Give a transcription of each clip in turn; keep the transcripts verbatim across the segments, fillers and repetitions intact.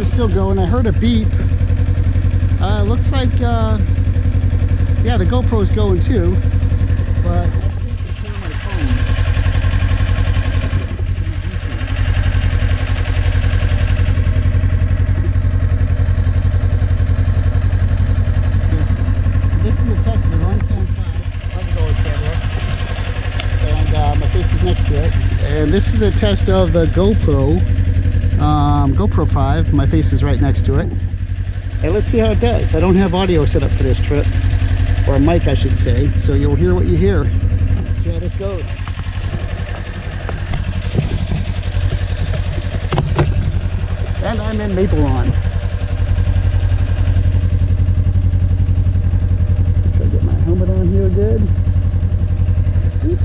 camera's still going. I heard a beep. Uh, looks like, uh, yeah, the GoPro's going too, but I think the camera phone. So this is the test of the RunCam camera, and uh, my face is next to it. And this is a test of the GoPro, um, GoPro five. My face is right next to it. And let's see how it does. I don't have audio set up for this trip, or a mic I should say, so you'll hear what you hear. Let's see how this goes. And I'm in Maple Lawn. Try to get my helmet on here good. Oop.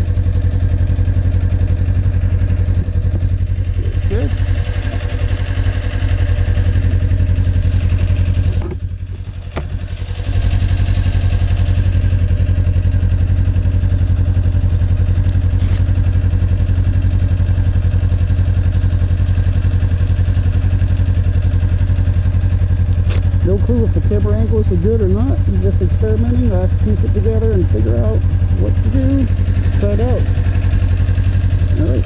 Good. No clue if the camera angles are good or not. I'm just experimenting. I have to piece it together and figure out what to do. Let's try it out. Alright.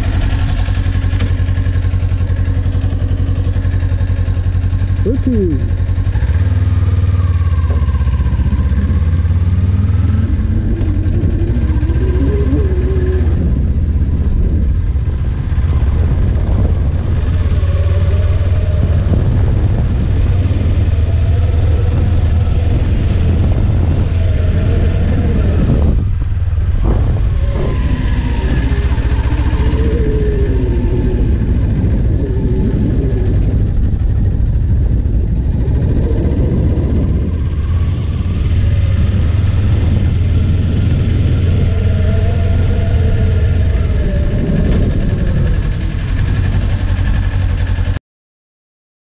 Okay.